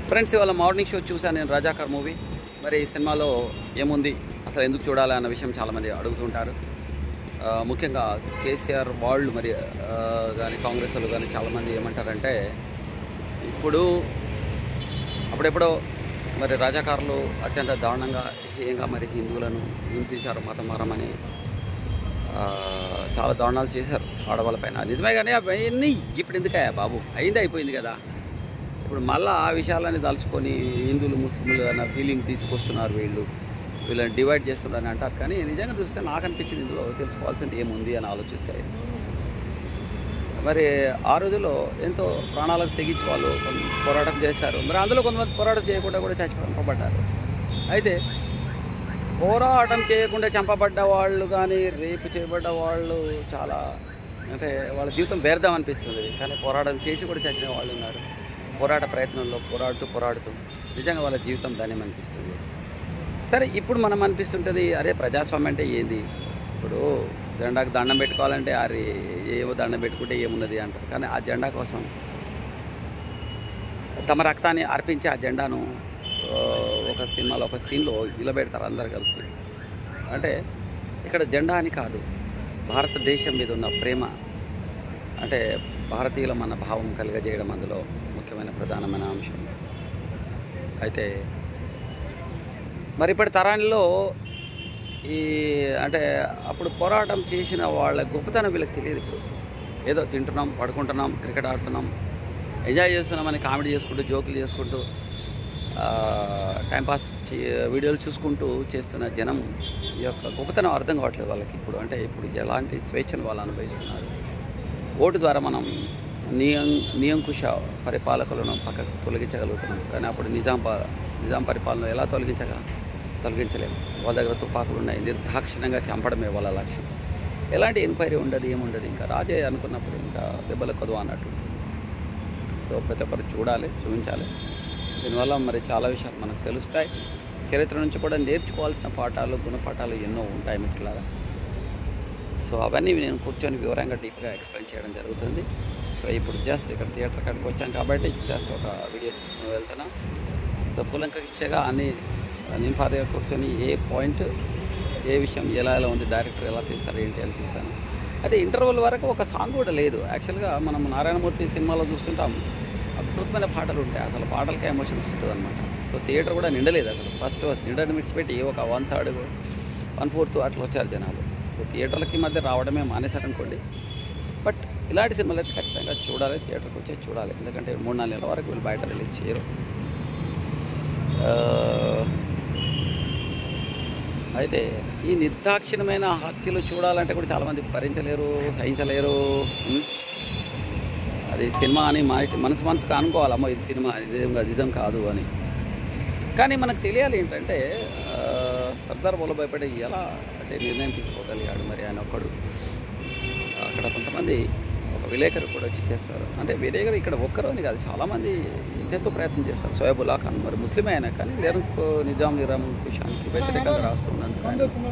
Friends, ఇవాళ morning show చూశాను నేను, రజాకార్ మూవీ. మరి ఈ సినిమాలో ఏముంది, అసలు ఎందుకు చూడాలి అన్న విషయం చాలామంది అడుగుతుంటారు. ముఖ్యంగా కేసీఆర్ వాళ్ళు మరి కానీ కాంగ్రెస్ వాళ్ళు కానీ చాలామంది ఏమంటారంటే, అప్పుడెప్పుడో మరి రజాకారులు అత్యంత దారుణంగా హేయంగా మరి హిందువులను హింసించారు, మతం మారమని చాలా దారుణాలు చేశారు ఆడవాళ్ళపైన. నిజమే, కానీ అవన్నీ ఇప్పుడు ఎందుకయ్యా బాబు, అయిపోయింది కదా. ఇప్పుడు మళ్ళీ ఆ విషయాలని తలుచుకొని హిందువులు ముస్లింలు అన్న ఫీలింగ్ తీసుకొస్తున్నారు, వీళ్ళని డివైడ్ చేస్తున్నారని అంటారు. కానీ నిజంగా చూస్తే నాకు అనిపించింది, ఇందులో తెలుసుకోవాల్సింది ఏముంది అని ఆలోచిస్తే, మరి ఆ రోజుల్లో ఎంతో ప్రాణాలకు తెగించి వాళ్ళు పోరాటం చేశారు. మరి అందులో కొంతమంది పోరాటం చేయకుండా కూడా చంపబడ్డారు. అయితే పోరాటం చేయకుండా చంపబడ్డ వాళ్ళు కానీ రేపు చేయబడ్డ వాళ్ళు చాలా, అంటే వాళ్ళ జీవితం వ్యర్థం అనిపిస్తుంది. కానీ పోరాటం చేసి కూడా చచ్చిన వాళ్ళు ఉన్నారు. పోరాట ప్రయత్నంలో పోరాడుతూ నిజంగా వాళ్ళ జీవితం ధన్యం అనిపిస్తుంది. సరే, ఇప్పుడు మనం అనిపిస్తుంటుంది, అరే ప్రజాస్వామ్యం అంటే ఏంది, ఇప్పుడు జెండాకు దండం పెట్టుకోవాలంటే అరే ఏవో దండం పెట్టుకుంటే ఏమున్నది అంటారు. కానీ ఆ జెండా కోసం తమ రక్తాన్ని అర్పించి ఆ జెండాను ఒక సినిమాలో ఒక సీన్లో నిలబెడతారు అందరు కలిసి. అంటే ఇక్కడ జెండా అని కాదు, భారతదేశం మీద ఉన్న ప్రేమ, అంటే భారతీయులం అన్న భావం కలిగజేయడం అందులో ముఖ్యమైన ప్రధానమైన అంశం. అయితే మరి ఇప్పటి తరాల్లో అంటే అప్పుడు పోరాటం చేసిన వాళ్ళ గొప్పతనం వీళ్ళకి తెలియదు. ఇప్పుడు ఏదో తింటున్నాం, పడుకుంటున్నాం, క్రికెట్ ఆడుతున్నాం, ఎంజాయ్ చేస్తున్నామని కామెడీ చేసుకుంటూ జోకులు చేసుకుంటూ టైంపాస్ వీడియోలు చూసుకుంటూ చేస్తున్న జనం ఈ యొక్క గొప్పతనం అర్థం కావట్లేదు వాళ్ళకి ఇప్పుడు. అంటే ఇప్పుడు ఎలాంటి స్వేచ్ఛను వాళ్ళు అనుభవిస్తున్నారు. ఓటు ద్వారా మనం నియంకుశ పరిపాలకులను పక్కకు తొలగించగలుగుతున్నాం. కానీ అప్పుడు నిజాం పరిపాలన ఎలా తొలగించలేము. వాళ్ళ దగ్గర తుపాకులు ఉన్నాయి, నిర్దాక్షిణ్యంగా చంపడమే వాళ్ళ లక్ష్యం. ఎలాంటి ఎంక్వైరీ ఉండదు, ఏముండదు. ఇంకా రాజే అనుకున్నప్పుడు ఇంకా దెబ్బల కొదువ అన్నట్టు. సో ప్రతి ఒక్కరు చూడాలి, చూపించాలి. దీనివల్ల మరి చాలా విషయాలు మనకు తెలుస్తాయి. చరిత్ర నుంచి కూడా నేర్చుకోవాల్సిన పాఠాలు, గుణపాఠాలు ఎన్నో ఉంటాయి మిత్రులారా. సో అవన్నీ నేను కూర్చొని వివరంగా డీప్గా ఎక్స్ప్లెయిన్ చేయడం జరుగుతుంది. సో ఇప్పుడు జస్ట్ ఇక్కడ థియేటర్ కాడికి వచ్చాను కాబట్టి జస్ట్ ఒక వీడియో తీసుకుని వెళ్తున్నా. సో కూలంకషంగా అన్ని నింపాదిగా కూర్చొని ఏ పాయింట్, ఏ విషయం ఎలా ఉంది, డైరెక్టర్ ఎలా తీస్తారు ఏంటి అని చూశాను. అయితే ఇంటర్వెల్ వరకు ఒక సాంగ్ కూడా లేదు. యాక్చువల్గా మనం నారాయణమూర్తి సినిమాలో చూస్తుంటాం, అద్భుతమైన పాటలు ఉంటాయి. అసలు పాటలకే ఎమోషన్ వస్తుంది అనమాట. సో థియేటర్ కూడా నిండలేదు అసలు. ఫస్ట్ నిండని మిడిచిపెట్టి ఒక 1/3, 1/4 అట్లా వచ్చారు జనాలు. సో థియేటర్లకి మధ్య రావడమే మానేశారనుకోండి. బట్ ఇలాంటి సినిమాలు అయితే ఖచ్చితంగా చూడాలి, థియేటర్కి వచ్చి చూడాలి. ఎందుకంటే 3-4 నెలల వరకు వీళ్ళు బయట రిలీజ్ చేయరు. అయితే ఈ నిర్దాక్షిణ్యమైన హత్యలు చూడాలంటే కూడా చాలామంది భరించలేరు, సహించలేరు. అది సినిమా అని మనసుకు అనుకోవాలమ్మో ఇది సినిమా, నిజం కాదు అని. కానీ మనకు తెలియాలి ఏంటంటే, సర్దార్ వల్లభాయ్ పటేల్ ఎలా అంటే నిర్ణయం తీసుకోగలిగాడు. మరి ఆయన ఒక్కడు. అక్కడ కొంతమంది ఒక విలేకరు కూడా వచ్చి చేస్తారు. అంటే విలేకరు ఇక్కడ ఒక్కరు అని కాదు, చాలామంది ఎంతో ప్రయత్నం చేస్తారు. సోయబుల్లా ఖాన్ మరి ముస్లిమే అయినా కానీ నిజాం కుషానికి వ్యతిరేకంగా రాస్తున్నందుకు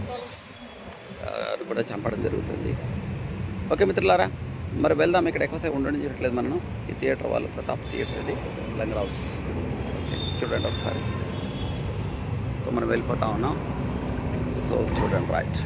అది కూడా చంపడం జరుగుతుంది. ఓకే మిత్రులారా, మరి వెళ్దాం. ఇక్కడ ఎక్కువసేపు ఉండడం చేయట్లేదు మనం. ఈ థియేటర్ వాళ్ళు ప్రతాప్ థియేటర్, ఇది లంగర్ హౌస్. ఓకే, చూడండి ఒకసారి. సో మనం వెళ్ళిపోతా ఉన్నాం. సో చూడండి, రైట్.